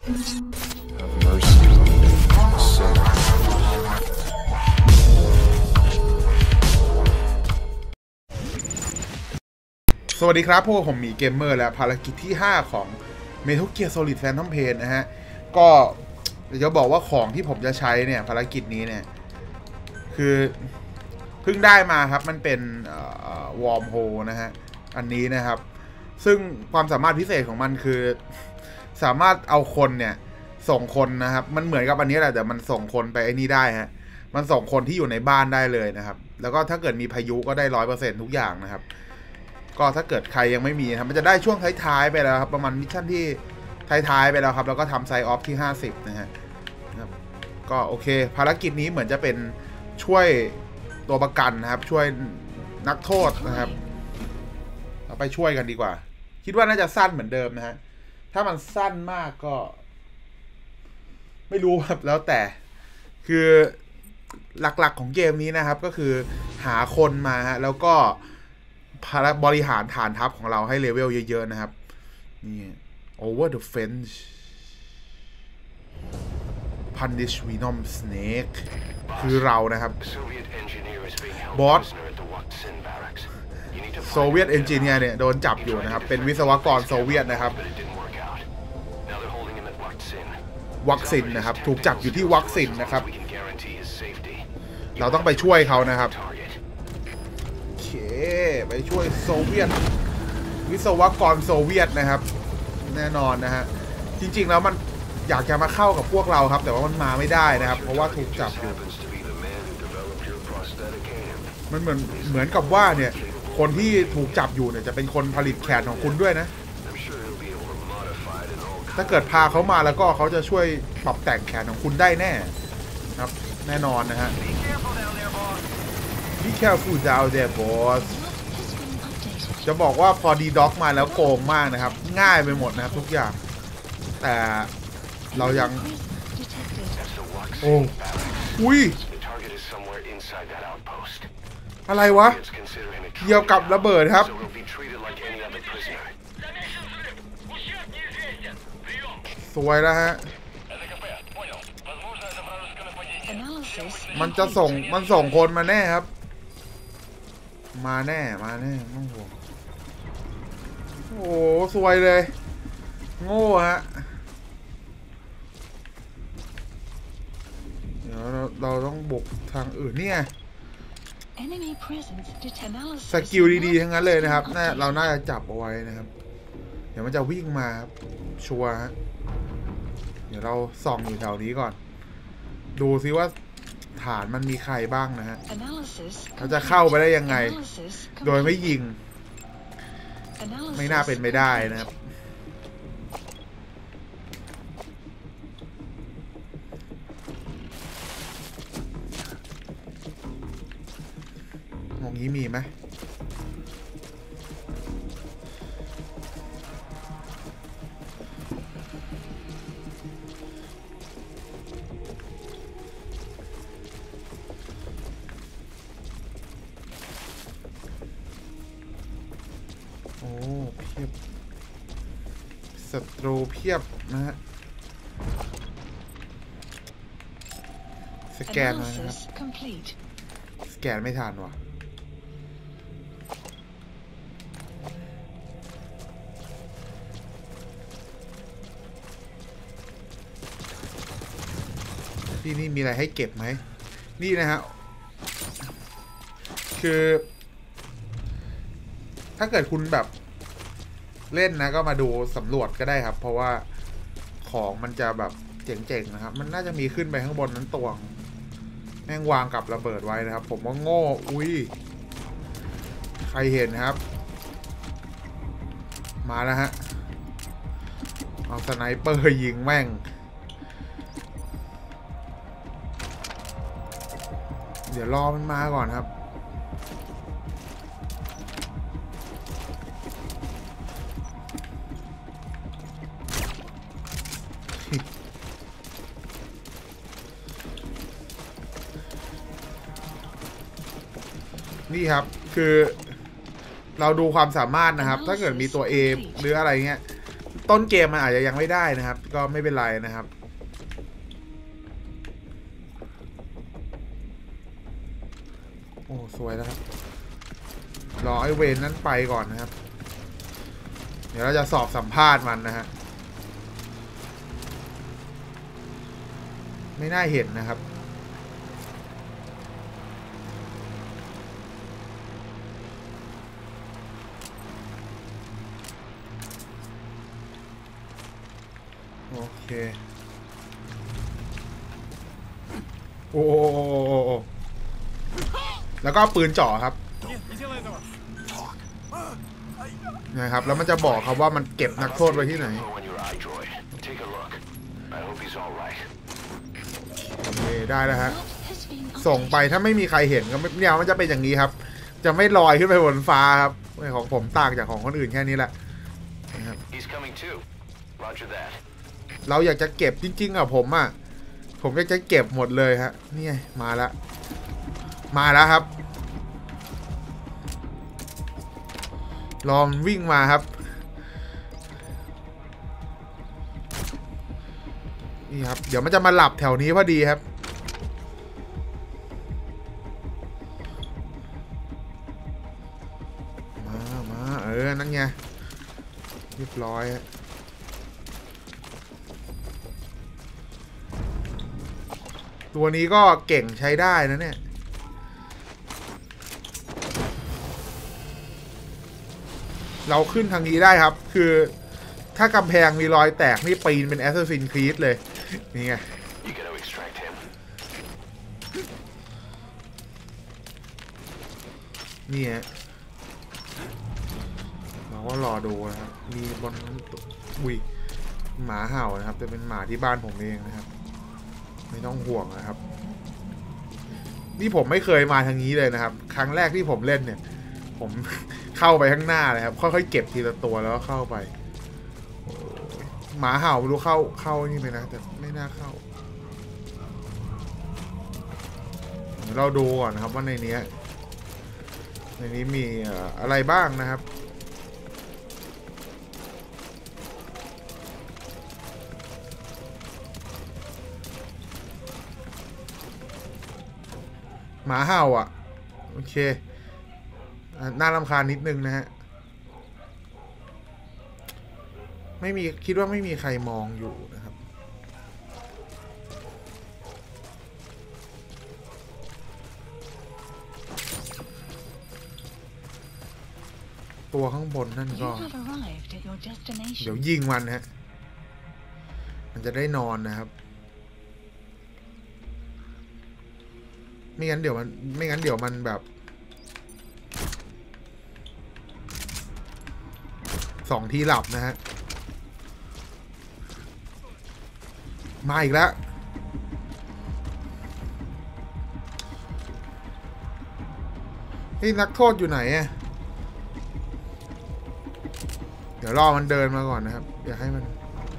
สวัสดีครับพวกผมมีเกมเมอร์และภารกิจที่5ของ Metal Gear Solid Phantom Pain นะฮะก็จะบอกว่าของที่ผมจะใช้เนี่ยภารกิจนี้เนี่ยคือเพิ่งได้มาครับมันเป็นวอร์มโฮนะฮะอันนี้นะครับซึ่งความสามารถพิเศษของมันคือสามารถเอาคนเนี่ยส่งคนนะครับมันเหมือนกับอันนี้แหละแต่มันส่งคนไปไอ้นี่ได้ฮะมันส่งคนที่อยู่ในบ้านได้เลยนะครับแล้วก็ถ้าเกิดมีพายุก็ได้ 100% ทุกอย่างนะครับก็ถ้าเกิดใครยังไม่มีครับมันจะได้ช่วงท้ายๆไปแล้วครับประมาณมิชชั่นที่ท้ายๆไปแล้วครับแล้วก็ทำไซออฟที่50นะฮะก็โอเคภารกิจนี้เหมือนจะเป็นช่วยตัวประกันนะครับช่วยนักโทษนะครับเราไปช่วยกันดีกว่าคิดว่าน่าจะสั้นเหมือนเดิมนะฮะถ้ามันสั้นมากก็ไม่รู้ครับแล้วแต่คือหลักๆของเกมนี้นะครับก็คือหาคนมาฮะแล้วก็บริหารฐานทัพของเราให้เลเวลเยอะๆนะครับนี่ over the fence punish venom snake คือเรานะครับบอสโซเวียตเอนจิเนียร์เนี่ยโดนจับอยู่นะครับเป็นวิศวกรโซเวียตนะครับวัคซีนนะครับถูกจับอยู่ที่วัคซีนนะครับเราต้องไปช่วยเขานะครับโอเคไปช่วยโซเวียตวิศวกรโซเวียตนะครับแน่นอนนะฮะจริงๆแล้วมันอยากจะมาเข้ากับพวกเราครับแต่ว่ามันมาไม่ได้นะครับเพราะว่าถูกจับอยู่มันเหมือนกับว่าเนี่ยคนที่ถูกจับอยู่เนี่ยจะเป็นคนผลิตแขนของคุณด้วยนะถ้าเกิดพาเขามาแล้วก็เขาจะช่วยปรับแต่งแขนของคุณได้แน่ครับแน่นอนนะฮะ Be careful down there boss จะบอกว่าพอดีด็อกมาแล้วโกงมากนะครับง่ายไปหมดนะครับทุกอย่างแต่เรายังโอ้อุ้ยอะไรวะเกี่ยวกับระเบิดครับสวยแล้วฮะมันส่งคนมาแน่ครับมาแน่ต้องห่วงโอ้สวยเลยโง่ฮะเดี๋ยวเราต้องบุกทางอื่นนี่ไงสกิลดีๆทั้งนั้นเลยนะครับเราน่าจะจับเอาไว้นะครับเดี๋ยวมันจะวิ่งมาครับชัวร์ฮะเดี๋ยวเราส่องอยู่แถวนี้ก่อนดูซิว่าฐานมันมีใครบ้างนะฮะเราจะเข้าไปได้ยังไงโดยไม่ยิงไม่น่าเป็นไปได้นะครับตรงนี้มีไหมโอ้เพียบศัตรูเพียบนะฮะสแกนเลยนะครับสแกนไม่ทันว่ะที่นี่มีอะไรให้เก็บไหมนี่นะฮะคือถ้าเกิดคุณแบบเล่นนะก็มาดูสำรวจก็ได้ครับเพราะว่าของมันจะแบบเจ๋งๆนะครับมันน่าจะมีขึ้นไปข้างบนนั้นตวงแม่งวางกับระเบิดไว้นะครับผมว่าโง่อุ้ยใครเห็นครับมาแล้วฮะเอาสไนเปอร์ยิงแม่งเดี๋ยวรอมันมาก่อนครับนี่ครับคือเราดูความสามารถนะครับถ้าเกิดมีตัว A หรืออะไรเงี้ยต้นเกมมันอาจจะยังไม่ได้นะครับก็ไม่เป็นไรนะครับโอ้สวยแล้วครับรอไอเวนนั้นไปก่อนนะครับเดี๋ยวเราจะสอบสัมภาษณ์มันนะฮะไม่น่าเห็นนะครับโอเคโอ้แล้วก็ปืนจ่อครับนะครับแล้วมันจะบอกครับว่ามันเก็บนักโทษไว้ที่ไหนโอเคได้แล้วฮะส่งไปถ้าไม่มีใครเห็นก็เนี่ยมันจะเป็นอย่างนี้ครับจะไม่ลอยขึ้นไปบนฟ้าครับของผมต่างจากของคนอื่นแค่นี้แหละนะครับเราอยากจะเก็บจริงๆอ่ะผมอยากจะเก็บหมดเลยฮะนี่มาแล้วครับลองวิ่งมาครับนี่ครับเดี๋ยวมันจะมาหลับแถวนี้พอดีครับมานั่นไงเรียบร้อยตัวนี้ก็เก่งใช้ได้นะเนี่ยเราขึ้นทางนี้ได้ครับคือถ้ากำแพงมีรอยแตกนี่ปีนเป็น Assassin's Creed เลยนี่ไงนี่ฮะเราก็รอดูนะครับมีบนหมาเห่านะครับจะเป็นหมาที่บ้านผมเองนะครับไม่ต้องห่วงนะครับนี่ผมไม่เคยมาทางนี้เลยนะครับครั้งแรกที่ผมเล่นเนี่ยผมเข้าไปข้างหน้าเลยครับค่อยๆเก็บทีละตัวแล้วก็เข้าไปหมาเห่าไม่รู้เข้านี่ไหมนะแต่ไม่น่าเข้าเราดูก่อนนะครับว่าในนี้มีอะไรบ้างนะครับหมาเห่าโอเคน่ารำคาญนิดนึงนะฮะคิดว่าไม่มีใครมองอยู่นะครับตัวข้างบนนั่นก็เดี๋ยวยิงมันฮะมันจะได้นอนนะครับไม่งั้นเดี๋ยวมันแบบ2 ทีหลับนะฮะมาอีกแล้วนักโทษอยู่ไหนเดี๋ยวรอมันเดินมาก่อนนะครับอย่าให้มัน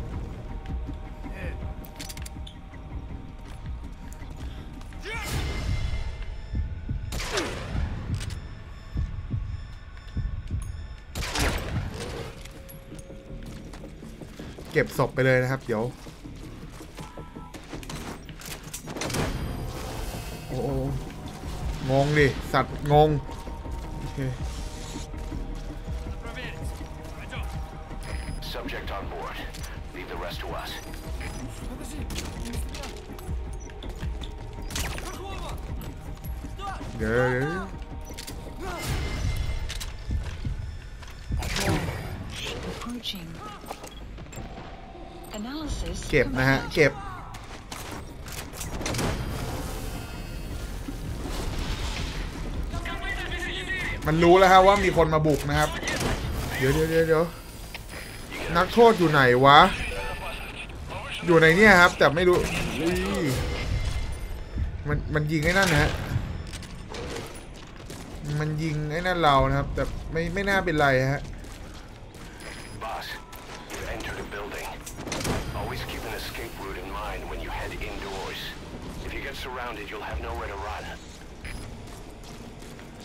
เก็บศพไปเลยนะครับเดี๋ยวโอ้งงดิสัตว์งงโอเคเดี๋ยวเก็บนะฮะเก็บมันรู้แล้วครับว่ามีคนมาบุกนะครับเดี๋ยวนักโทษอยู่ไหนวะอยู่ในเนี่ยครับแต่ไม่รู้มันยิงไอ้นั่นนะฮะมันยิงไอ้นั่นเรานะครับแต่ไม่น่าเป็นไรฮะ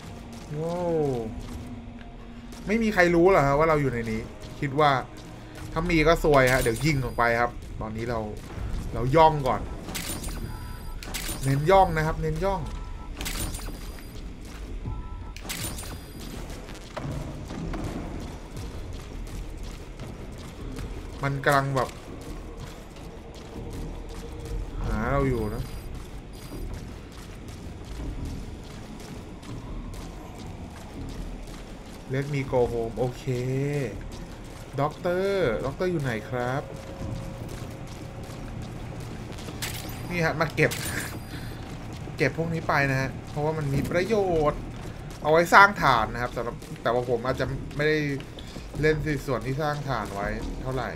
ว้าวไม่มีใครรู้หรอครับว่าเราอยู่ในนี้คิดว่าถ้ามีก็ซวยฮะเดี๋ยวยิงออกไปครับตอนนี้เราย่องก่อนเน้นย่องนะครับเน้นย่องมันกำลังแบบหาเราอยู่นะเลทมีโกโฮมโอเคด็อกเตอร์อยู่ไหนครับนี่ฮะมาเก็บพวกนี้ไปนะฮะเพราะว่ามันมีประโยชน์เอาไว้สร้างฐานนะครับแต่ว่าผมอาจจะไม่ได้เล่นส่วนที่สร้างฐานไว้เท่าไหร่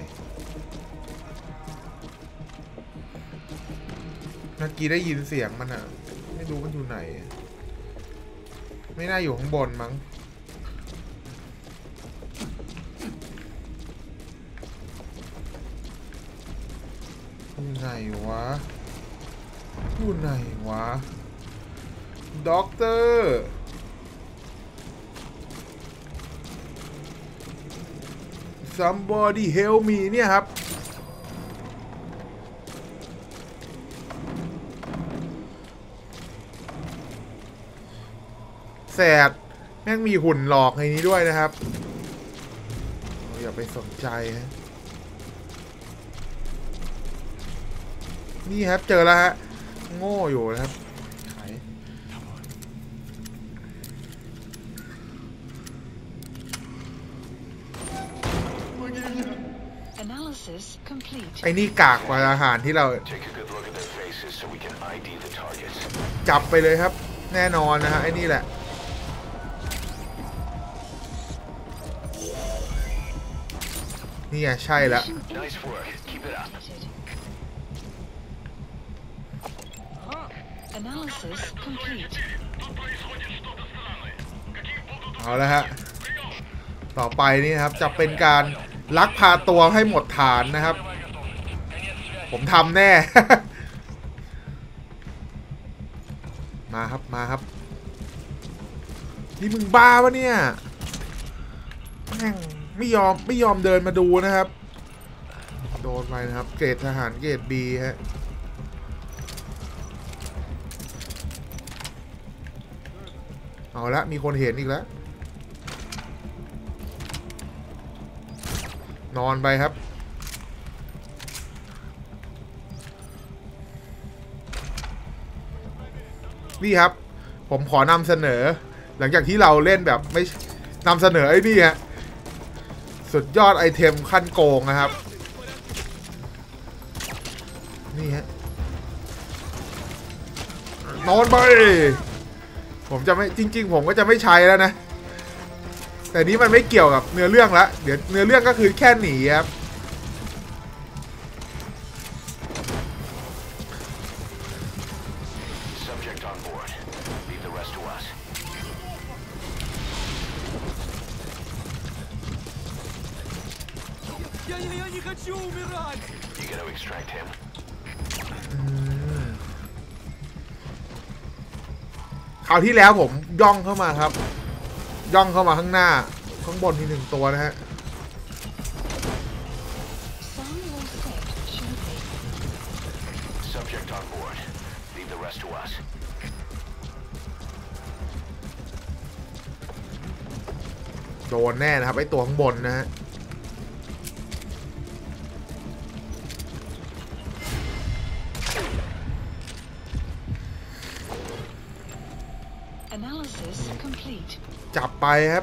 เมื่อกี้ได้ยินเสียงมันอ่ะไม่รู้มันอยู่ไหนไม่น่าอยู่ข้างบนมั้งอยู่ไหนวะด็อกเตอร์ somebody help me เนี่ยครับแสดแม่งมีหุ่นหลอกในนี้ด้วยนะครับอย่าไปสนใจฮะนี่ครับเจอแล้วฮะโง่อยู่นะครับไอ้นี่กากกว่าอาหารที่เราจับไปเลยครับแน่นอนนะฮะไอ้นี่แหละนี่ไงใช่แล้วเอาละฮะต่อไปนี่ครับจะเป็นการลักพาตัวให้หมดฐานนะครับผมทำแน่ มาครับนี่มึงบ้าวะเนี่ยแม่งไม่ยอมเดินมาดูนะครับโดนไปนะครับเกรดทหารเกรด B ฮะเอาละมีคนเห็นอีกแล้วนอนไปครับนี่ครับผมขอนำเสนอหลังจากที่เราเล่นแบบไม่นำเสนอไอ้นี่ฮะสุดยอดไอเทมขั้นโกงนะครับนี่ฮะนอนไปผมจะไม่จริงๆผมก็จะไม่ใช้แล้วนะแต่นี้มันไม่เกี่ยวกับเนื้อเรื่องละเดี๋ยวเนื้อเรื่องก็คือแค่หนีครับคราวที่แล้วผมย่องเข้ามาครับย่องเข้ามาข้างหน้าข้างบนมี1ตัวนะฮะโดนแน่นะครับไอตัวข้างบนนะฮะจับไปครับ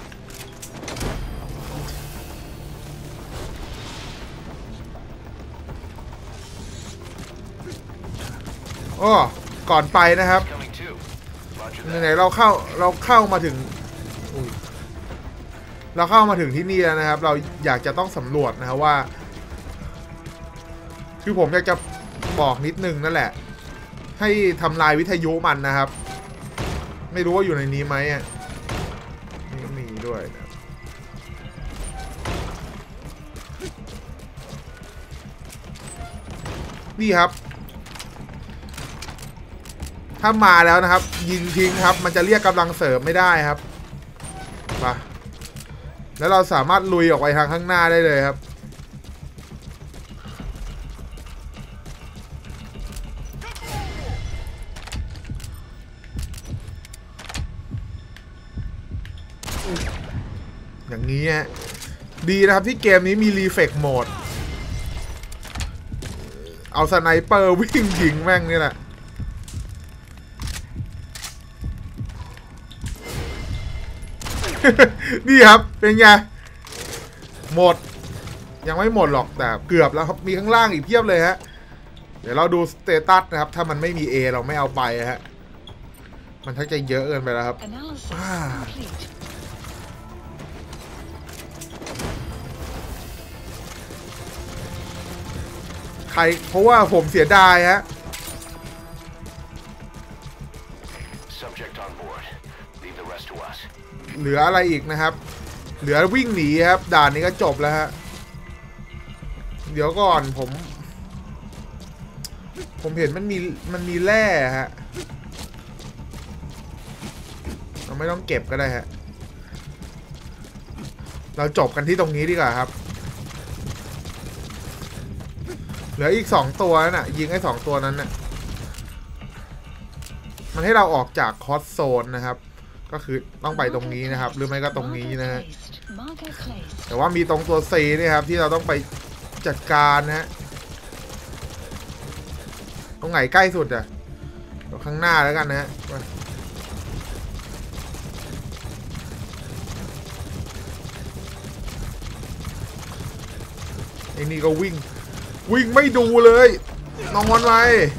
อ้อก่อนไปนะครับไหนเราเข้ามาถึงที่นี่แล้วนะครับเราอยากจะต้องสำรวจนะครับว่าคือผมอยากจะบอกนิดนึงนั่นแหละให้ทำลายวิทยุมันนะครับไม่รู้ว่าอยู่ในนี้ไหมอ่ะมีด้วยนะนี่ครับถ้ามาแล้วนะครับยิงทิ้งครับมันจะเรียกกำลังเสริมไม่ได้ครับมาแล้วเราสามารถลุยออกไปทางข้างหน้าได้เลยครับอย่างนี้ฮะดีนะครับที่เกมนี้มีรีเฟกโหมดเอาสไนเปอร์วิ่งยิงแม่งนี่แหละนี่ครับเป็นไงหมดยังไม่หมดหรอกแต่เกือบแล้วครับมีข้างล่างอีกเพียบเลยฮะเดี๋ยวเราดูสเตตัสนะครับถ้ามันไม่มี A เราไม่เอาไปฮะมันทั้งจะเยอะเกินไปแล้วครับใครเพราะว่าผมเสียดายฮะเหลืออะไรอีกนะครับเหลือวิ่งหนีครับด่านนี้ก็จบแล้วฮะเดี๋ยวก่อนผมเห็นมันมีแร่ฮะเราไม่ต้องเก็บก็ได้ฮะเราจบกันที่ตรงนี้ดีกว่าครับเหลืออีก2ตัวน่ะยิงไอ้2ตัวนั้นน่ะมันให้เราออกจากคอสโซนนะครับก็คือต้องไปตรงนี้นะครับหรือไม่ก็ตรงนี้นะฮะแต่ว่ามีตรงตัว C นี่ครับที่เราต้องไปจัดการนะฮะตรงไหนใกล้สุดอะข้างหน้าแล้วกันนะฮะไอ้นี่ก็วิ่งไม่ดูเลยนอนไว้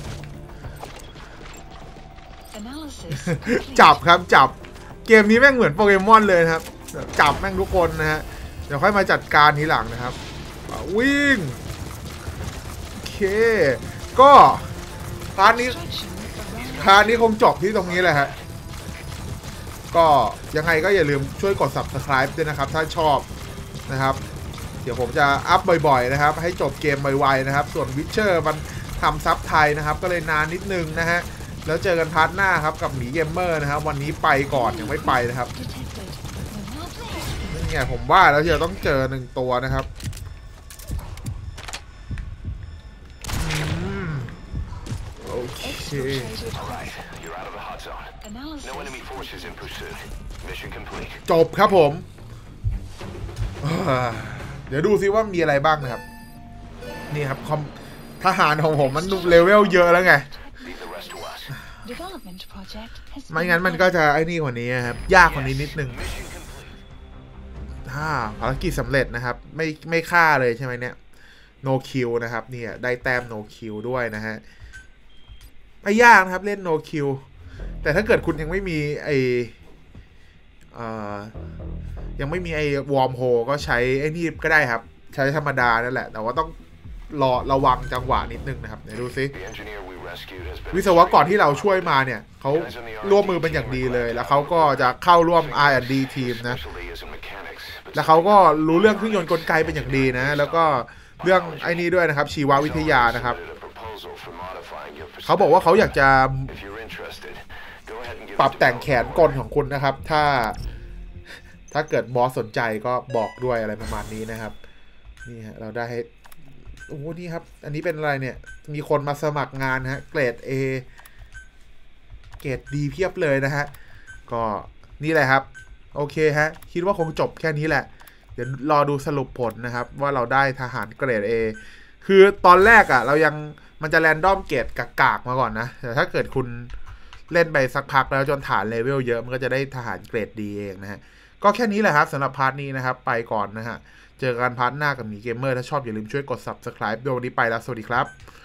จับครับจับเกมนี้แม่งเหมือนโปเกมอนเลยครับจับแม่งทุกคนนะฮะเดี๋ยวค่อยมาจัดการทีหลังนะครับวิ่งโอเคก็พาร์ทนี้คงจบที่ตรงนี้แหละฮะก็ยังไงก็อย่าลืมช่วยกด Subscribe ด้วยนะครับถ้าชอบนะครับเดี๋ยวผมจะอัพบ่อยๆนะครับให้จบเกมไวๆนะครับส่วน Witcher มันทำซับไทยนะครับก็เลยนานนิดนึงนะฮะแล้วเจอกันพาร์ทหน้าครับกับหมีเกมเมอร์นะครับวันนี้ไปก่อนยังไม่ไปนะครับนี่ไงผมว่าแล้วจะต้องเจอ1ตัวนะครับโอเคจบครับผมเดี๋ยวดูซิว่ามีอะไรบ้างนะครับนี่ครับทหารของผมมันเลเวลเยอะแล้วไงไม่งั้นมันก็จะไอ้นี่กว่านี้ครับยากกว่านี้นิดนึงภารกิจสำเร็จนะครับไม่ฆ่าเลยใช่ไหมเนี่ย no kill นะครับเนี่ยได้แต้ม no kill ด้วยนะฮะไม่ยากนะครับเล่น no kill แต่ถ้าเกิดคุณยังไม่มียังไม่มีไอ้วอร์มโฮก็ใช้ไอ้นี่ก็ได้ครับใช้ธรรมดานั่นแหละแต่ว่าต้องระวังจังหวะนิดนึงนะครับเดี๋ยวดูซิวิศวกรที่เราช่วยมาเนี่ยเขาร่วมมือเป็นอย่างดีเลยแล้วเขาก็จะเข้าร่วม R&D ทีมนะแล้วเขาก็รู้เรื่องเครื่องยนต์กลไกเป็นอย่างดีนะแล้วก็เรื่องไอ้นี้ด้วยนะครับชีววิทยานะครับเขาบอกว่าเขาอยากจะปรับแต่งแขนกลของคุณนะครับถ้าเกิดบอสสนใจก็บอกด้วยอะไรประมาณนี้นะครับนี่ฮะเราได้ให้โอ้โหนี่ครับอันนี้เป็นอะไรเนี่ยมีคนมาสมัครงานฮะเกรด A เกรด D เพียบเลยนะฮะก็นี่แหละครับโอเคฮะคิดว่าคงจบแค่นี้แหละเดี๋ยวรอดูสรุปผลนะครับว่าเราได้ทหารเกรด A คือตอนแรกอ่ะเรายังมันจะแรนดอมเกรดกากๆมาก่อนนะแต่ถ้าเกิดคุณเล่นไปสักพักแล้วจนฐานเลเวลเยอะมันก็จะได้ทหารเกรด D เองนะฮะก็แค่นี้แหละครับสำหรับพาร์ทนี้นะครับไปก่อนนะฮะเจอกันพาร์ทหน้ากับหมีเกมเมอร์ถ้าชอบอย่าลืมช่วยกด Subscribe ด้วยวันนี้ไปแล้วสวัสดีครับ